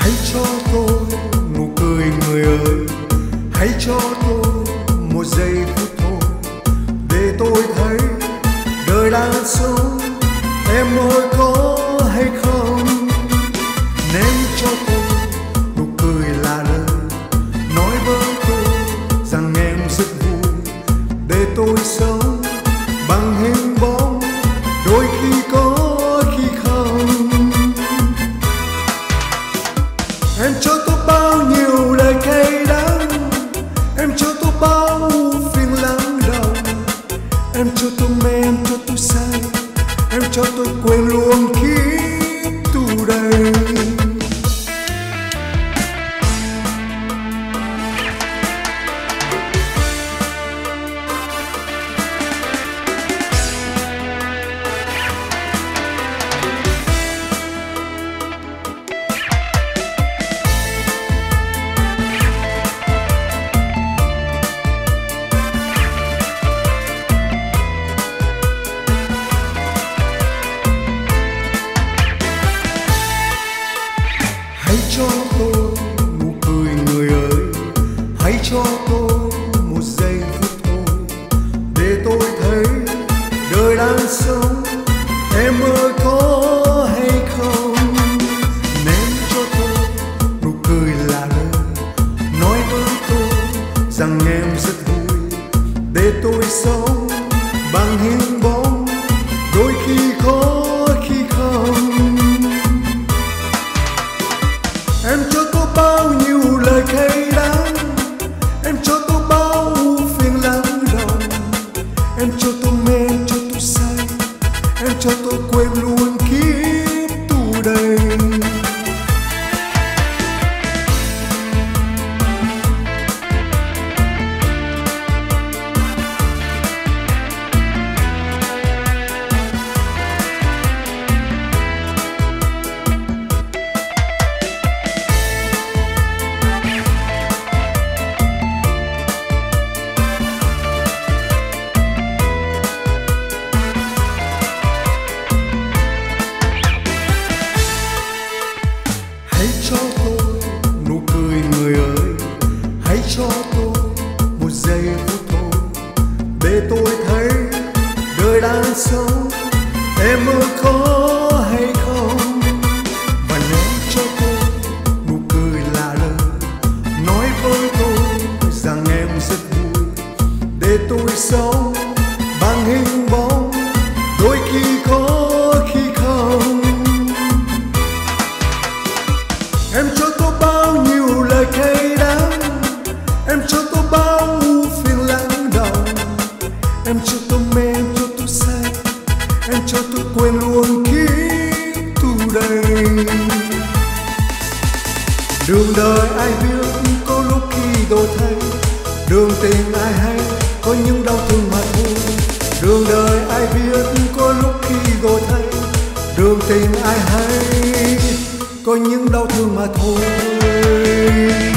Hãy cho tôi nụ cười người ơi, hãy cho tôi một giây phút thôi, để tôi thấy đời đang sống em ơi có hay không. Ném cho tôi nụ cười là lời nói với tôi rằng em rất vui, để tôi sống bằng hình bóng đôi khi có khi không. Em cho tôi bao nhiêu lời cay đắng, em cho tôi bao phiền lắng đầu, em cho tôi mê, em cho tôi say, em cho tôi quên luôn kiếp tù đầy. Hãy cho tôi nụ cười người ơi, hãy cho tôi một giây phút thôi, để tôi thấy đời đang sống em ơi có hay không. Ném cho tôi nụ cười là lời nói với tôi rằng em rất vui, để tôi sống bằng hình bóng đôi khi có khi không. Em cho tôi bao nhiêu lời cay đắng, em cho tôi bao phiền lắng đầu, em cho tôi mê, em cho tôi say, em cho tôi quên luôn kiếp tù đầy. Hãy cho tôi nụ cười người ơi, hãy cho tôi một giây phút thôi, để tôi thấy đời đang sống em ơi có hay không. Và ném cho tôi nụ cười là lời nói với tôi rằng em rất vui, để tôi sống bằng hình bóng đôi khi có khi không. Em cho tôi bao nhiêu lời cay đắng, em cho tôi bao phiền lắng đầu, em cho tôi mê, em cho tôi say, em cho tôi quên luôn kiếp tù đầy. Đường đời ai biết có lúc khi đổi thay, đường tình ai hay có những đau thương mà thôi. Đường đời ai biết có lúc khi đổi thay, đường tình ai hay có những đau thương mà thôi.